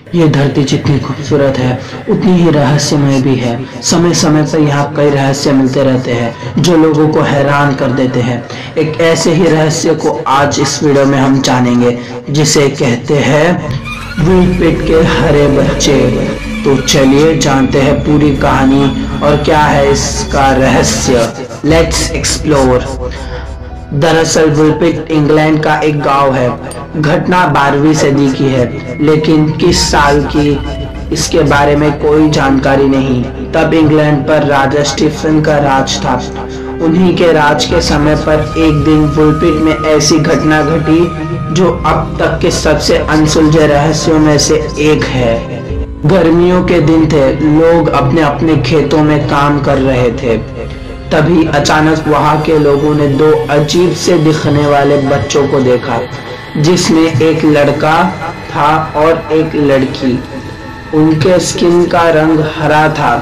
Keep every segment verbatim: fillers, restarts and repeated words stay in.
ये धरती जितनी खूबसूरत है उतनी ही रहस्यमय भी है। समय समय पर यहाँ कई रहस्य मिलते रहते हैं जो लोगों को हैरान कर देते हैं। एक ऐसे ही रहस्य को आज इस वीडियो में हम जानेंगे जिसे कहते हैं वुलपिट के हरे बच्चे। तो चलिए जानते हैं पूरी कहानी और क्या है इसका रहस्य। Let's explore. दरअसल वुलपिट इंग्लैंड का एक गांव है। घटना बारहवीं सदी की है, लेकिन किस साल की इसके बारे में कोई जानकारी नहीं। तब इंग्लैंड पर राजा स्टीफन का राज था। उन्हीं के राज के समय पर एक दिन वुलपिट में ऐसी घटना घटी जो अब तक के सबसे अनसुलझे रहस्यों में से एक है। गर्मियों के दिन थे, लोग अपने अपने खेतों में काम कर रहे थे। तभी अचानक वहां के लोगों ने दो अजीब से दिखने वाले बच्चों को देखा, जिसमें एक लड़का था और एक लड़की। उनके स्किन का रंग हरा था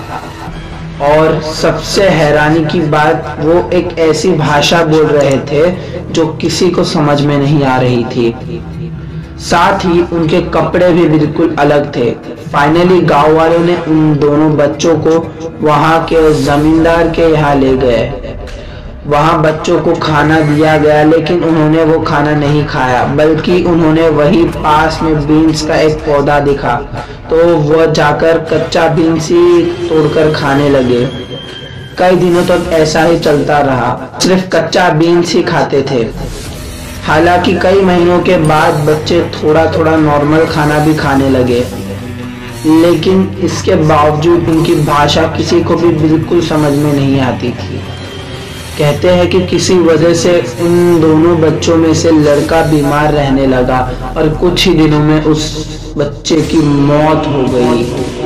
और सबसे हैरानी की बात, वो एक ऐसी भाषा बोल रहे थे जो किसी को समझ में नहीं आ रही थी। साथ ही उनके कपड़े भी बिल्कुल अलग थे। फाइनली गांव वालों ने उन दोनों बच्चों को वहां के जमींदार के यहाँ ले गए। वहां बच्चों को खाना दिया गया, लेकिन उन्होंने वो खाना नहीं खाया, बल्कि उन्होंने वही पास में बीन्स का एक पौधा दिखा तो वह जाकर कच्चा बीन्स ही तोड़कर खाने लगे। कई दिनों तक ऐसा ही चलता रहा, सिर्फ कच्चा बीन्स ही खाते थे। हालांकि कई महीनों के बाद बच्चे थोड़ा थोड़ा नॉर्मल खाना भी खाने लगे, लेकिन इसके बावजूद उनकी भाषा किसी को भी बिल्कुल समझ में नहीं आती थी। कहते हैं कि किसी वजह से उन दोनों बच्चों में से लड़का बीमार रहने लगा और कुछ ही दिनों में उस बच्चे की मौत हो गई।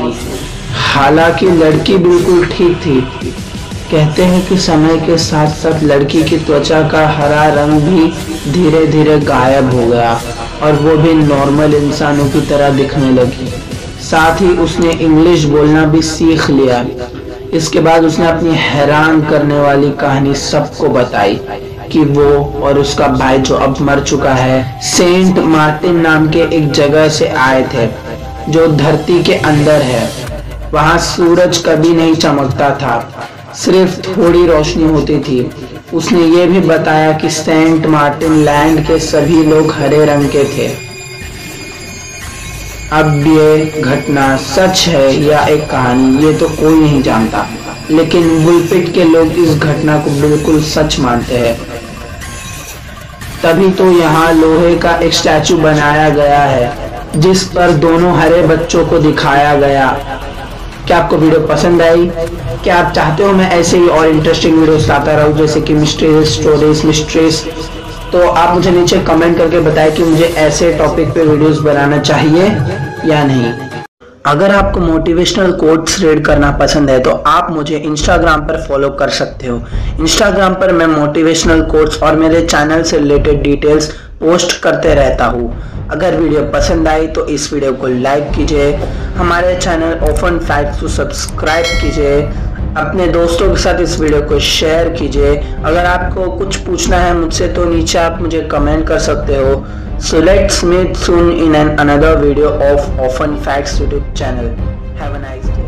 हालांकि लड़की बिल्कुल ठीक थी। कहते हैं कि समय के साथ साथ लड़की की त्वचा का हरा रंग भी धीरे धीरे गायब हो गया और वो भी नॉर्मल इंसानों की तरह दिखने लगी। साथ ही उसने इंग्लिश बोलना भी सीख लिया। इसके बाद उसने अपनी हैरान करने वाली कहानी सबको बताई कि वो और उसका भाई, जो अब मर चुका है, सेंट मार्टिन नाम के एक जगह से आए थे जो धरती के अंदर है। वहां सूरज कभी नहीं चमकता था, सिर्फ थोड़ी रोशनी होती थी। उसने ये भी बताया कि सेंट मार्टिन लैंड के सभी लोग हरे रंग के थे। अब ये घटना सच है या एक कहानी, ये तो कोई नहीं जानता, लेकिन वुलपिट के लोग इस घटना को बिल्कुल सच मानते हैं। तभी तो यहाँ लोहे का एक स्टैचू बनाया गया है जिस पर दोनों हरे बच्चों को दिखाया गया। क्या आपको वीडियो पसंद आई? क्या आप चाहते हो मैं ऐसे ही और इंटरेस्टिंग वीडियोस लाता रहूं, जैसे कि मिस्ट्रीज, स्टोरीज, मिस्ट्रीज? तो आप मुझे नीचे कमेंट करके बताएं कि मुझे ऐसे टॉपिक पे वीडियोस बनाना चाहिए या नहीं। अगर आपको मोटिवेशनल कोट्स रीड करना पसंद है तो आप मुझे इंस्टाग्राम पर फॉलो कर सकते हो। इंस्टाग्राम पर मैं मोटिवेशनल कोट्स और मेरे चैनल से रिलेटेड डिटेल्स पोस्ट करते रहता हूँ। अगर वीडियो पसंद आई तो इस वीडियो को लाइक कीजिए, हमारे चैनल ऑफन फैक्ट्स को सब्सक्राइब कीजिए, अपने दोस्तों के साथ इस वीडियो को शेयर कीजिए। अगर आपको कुछ पूछना है मुझसे तो नीचे आप मुझे कमेंट कर सकते हो। So let's meet soon in an another video of Often Facts YouTube channel. Have a nice day.